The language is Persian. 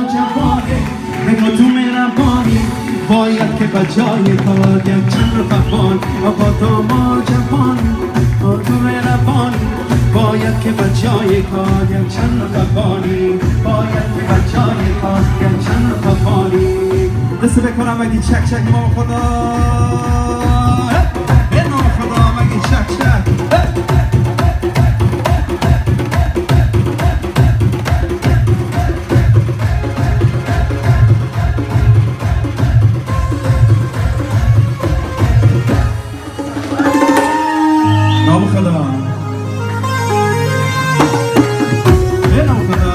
جوانی نگاه تو مهربانی باید که بجای کاریم چند رفقان آقا تو ما جوانی تو مهربانی باید که بجای کاریم چند رفقانی باید که بجای کاریم چند رفقانی دست بکنم اگه چک چک ما خدا به نام خدا اگه چک چک نام خدا به نام خدا